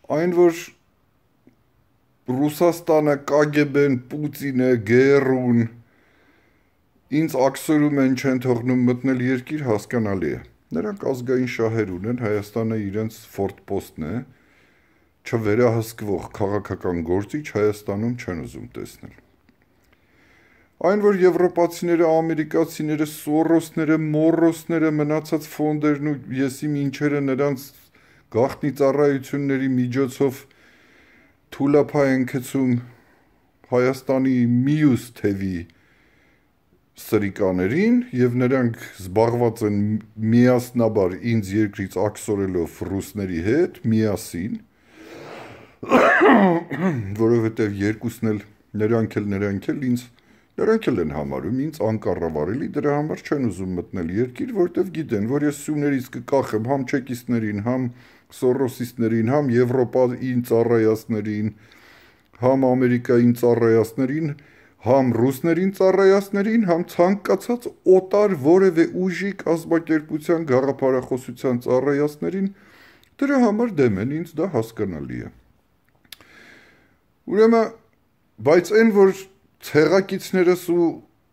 Այն, որ Ռուսաստանը, KGB-ն, Պուտինը, Գերուն ինձ աքսորում են չեն թողնում մտնել երկիր, հասկանալի է։ Նրանք ազգային շահեր ունեն, Հայաստանը իրենց ֆորտպոստն է, չվերահսկվող քաղաքական գործիչ Հայաստանում չեն ուզում տեսնել։ Այն, որ եվրոպացիները, ամերիկացիները, Սորոսները, Մորոսները, մնացած ֆոնդերն ու եսի մինչերը նրանց գաղտնի ծառայությունների միջոցով թուլափա են գցում Հայաստանի մյուս թևի սրիկաներին և նրանք զբաղված են միասնաբար ինձ երկրից աքսորելով ռուսների հետ, միասին, որովհետև երկուսն էլ նրանք էլ են համարում ինձ անկառավարելի, դրա համար չեն ուզում մտնել երկիր, որտև գիտեն, որ ես սյուներից կկախեմ համ չեկիստներին, համ սորոսիստներին, համ Եվրոպային ծառայացներին, համ Ամերիկային ծառայացներին, համ ռուսներին ծառայացներին, համ ցանկացած օտար որևէ ուժի կազմակերպության գաղափարախոսության ծառայացներին, դրա համար դեմ են, ինձ դա հասկանալի է։ Ուրեմն, բայց այն, որ ցեղակիցներս ու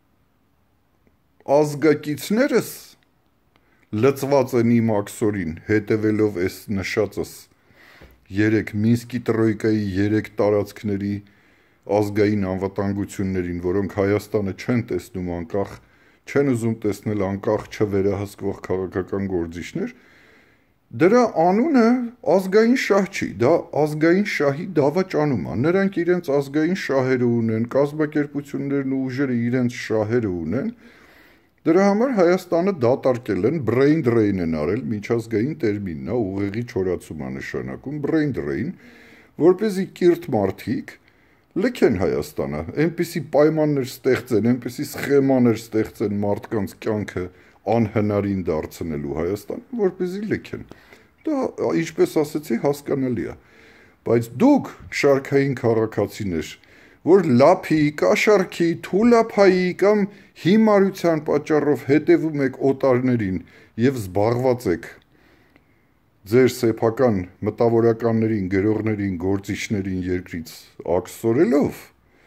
ազգակիցներս լծված են իմ աքսորին, հետևելով այս նշածս 3 Մինսկի տրոյկայի 3 տարածքների ազգային անվտանգություններին, որոնք Հայաստանը չեն տեսնում անկախ, չեն ուզում տեսնել անկախ չվերահսկվող քաղաքական գործիչներ, դրա անունը ազգային շահ չի, դա ազգային շահի դավաճանում է, նրանք իրենց ազգային շահերը ունեն, կազմակերպություններն ու ուժերը իրենց շահերը ունեն, դրա համար Հայաստանը դատարկել են, brain drain են արել, միջազգային տերմինն է, ուղեղի չորացում է նշանակում, brain drain, որպեսզի կիրթ մարդիկ լքեն Հայաստանը, այնպիսի պայմաններ ստեղծեն, այնպիսի սխեմաներ ստեղծեն մարդկանց կյանքը անհնարին դարձնելու Հայաստանը, որպեսզի լքեն։ Դա, ինչպես ասեցի, հասկանալի է, բայց դուք շարքային քաղաքացիներ, որ լափի, կաշառքի, թուլափայի կամ հիմարության պատճառով հետևում եք օտարներին և զբաղված եք ձեր սեփական մտավորականներին, գրողներին, գործիչներին երկրից աքսորելով,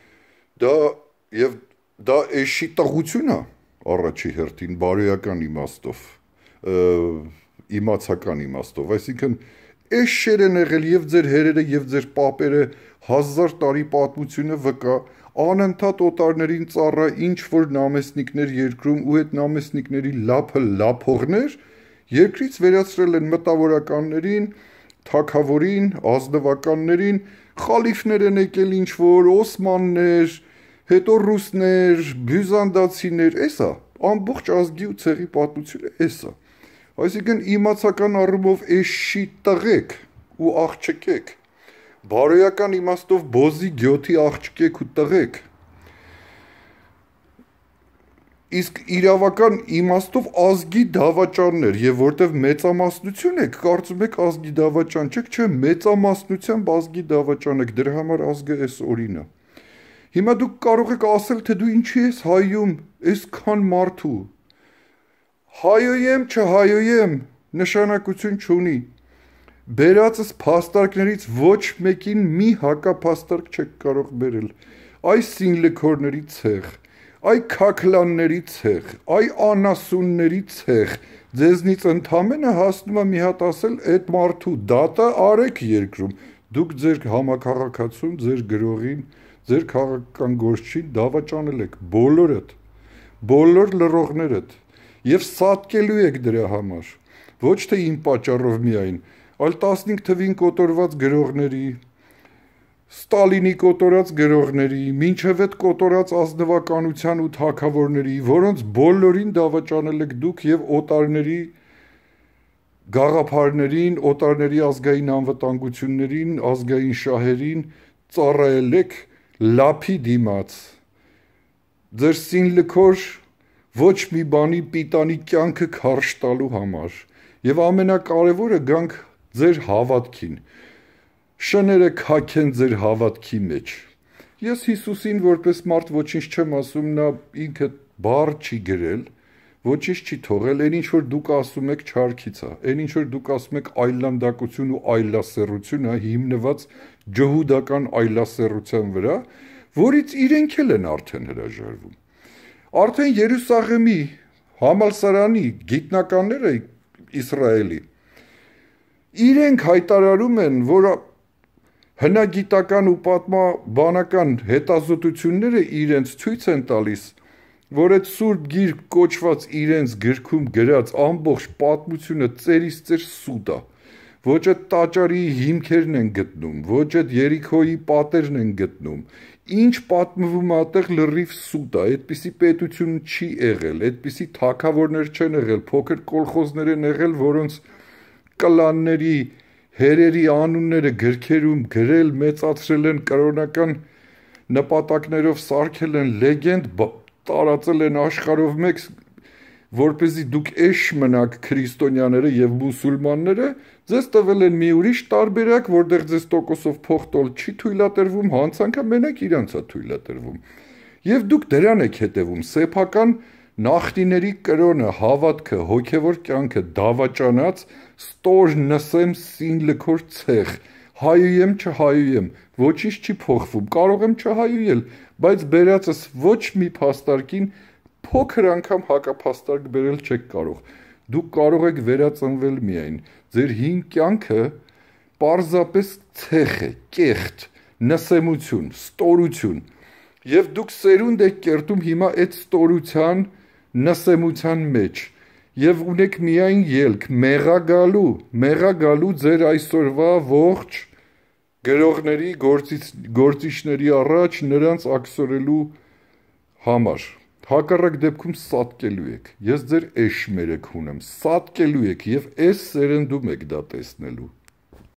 դա էշի տղություն է առաջի հերթին բարոյական իմաստով, իմացական իմաստով, այսինքն էշեր են եղել և ձեր հերերը և ձեր պապերը 1000 տարի պատմությունը վկա, անընդհատ օտարներին ծառա ինչ-որ նամեսնիկներ երկրում ու այդ նամեսնիկների լափը լափողներ երկրից վերացրել են մտավորականներին, թագավորին, ազնվականներին, խալիֆներ են եկել ինչ-որ, օսմաններ, հետո ռուսներ, բյուզանդացիներ, էսա, ամբողջ ազգի ու ցեղի պատմությունը էսա։ Այսինքն իմացական առումով էշի տղեք ու աղջկեք, բարոյական իմաստով բոզի գյոթի աղջկեք ու տղեք, իսկ իրավական իմաստով ազգի դավաճաններ, և որտև մեծամասնություն եք, կարծում եք ազգի դավաճան չեք, չէ, մեծամասնությամբ ազգի դավաճան եք, դրա համար ազգը էս օրինը։ Հիմա դուք կարող եք ասել, թե դու ինչի ես հայում, այսքան մարդու։ Հայոյեմ, չհայոյեմ, նշանակություն չունի։ Բերածս փաստարկներից ոչ մեկին մի հակափաստարկ չեք կարող բերել։ Այ սինլքորների ցեղ, այ քաքլանների ցեղ, այ անասունների ցեղ, ձեզնից ընդամենը հասնում է մի հատ ասել այդ մարդու դատը արեք երկրում։ Դուք ձեր համակարգացուն, ձեր գրողին, ձեր քաղաքական գործչին դավաճանել եք, բոլորդ, բոլոր լրողներդ, և սատկելու եք դրա համար, ոչ թե իմ պատճառով միայն, այլ 15 թվին կոտորված գրողների, Ստալինի կոտորած գրողների, մինչև այդ կոտորած ազնվականության ու թագավորների, որոնց բոլորին դավաճանել եք դուք և օտարների գաղափարներին, օտարների ազգային անվտանգություններին, ազգային շահերին ծառայել եք լափի դիմաց, ձեր սինլքոր ոչ մի բանի պիտանի կյանքը քարշ տալու համար, և ամենակարևորը գանք ձեր հավատքին, շները քաքեն ձեր հավատքի մեջ։ Ես Հիսուսին որպես մարդ ոչինչ չեմ ասում, նա ինքը բառ չի գրել, ոչինչ չի թողել, այն ինչ որ դուք ասում եք չարքից է, այն ինչ որ դուք ասում եք այլանդակություն ու այլասեռություն է հիմնված ջհուդական այլասեռության վրա, որից իրենք էլ են արդեն հրաժարվում։ Արդեն Երուսաղեմի համալսարանի գիտնականները Իսրայելի իրենք հայտարարում են, որ հնագիտական ու պատմաբանական հետազոտությունները իրենց ցույց են տալիս, որ այդ Սուրբ Գիրք կոչված իրենց գրքում գրած ամբողջ պատմությունը ծերից ծեր սուտ է, ոչ այդ տաճարի հիմքերն են գտնում, ոչ այդ Երիքոյի պատերն են գտնում, ինչ պատմվում այդտեղ լրիվ սուտ է, այդպիսի պետություն չի եղել, այդպիսի թագավորներ չեն եղել, փոքր կոլխոզներ են եղել, որոնց կլանների հերերի անունները գրքերում գրել, մեծացրել են կրոնական նպատակներով սարքել են լեգենդ, տարածել են աշխարհով մեկ, որպեսզի դուք էշ մնաք քրիստոնյաները եւ մուսուլմանները, ձեզ տվել են մի ուրիշ տարբերակ, որտեղ ձեզ տոկոսով փոխտոլ չի թույլատրվում, հանցանքը մենակ իրանց է թույլատրվում։ Եվ դուք դրան եք հետևում, սեփական նախնիների կրոնը, հավատքը, հոգևոր կյանքը դավաճանած, ստոր նսեմ սին լքոր ցեղ, հայույեմ չհայույեմ, ոչինչ չի փոխվում, կարող եմ չհայույել, բայց բերածս ոչ մի փաստարկին փոքր անգամ հակափաստարկ բերել չեք կարող։ Դուք կարող եք վերածնվել միայն։ Ձեր հին կյանքը պարզապես ցեխ է, կեղտ, նսեմություն, ստորություն։ Եվ դուք սերունդ եք կերտում հիմա այդ ստորության, նսեմության մեջ։ Եվ ունեք միայն ելք մեղագալու ձեր այսօրվա ողջ գրողների, գործիչների առաջ նրանց ակսորելու համար։ Հակառակ դեպքում սատկելու եք, ես ձեր էշ մերեք ունեմ, սատկելու եք և էս սերնդում եք դա տեսնելու։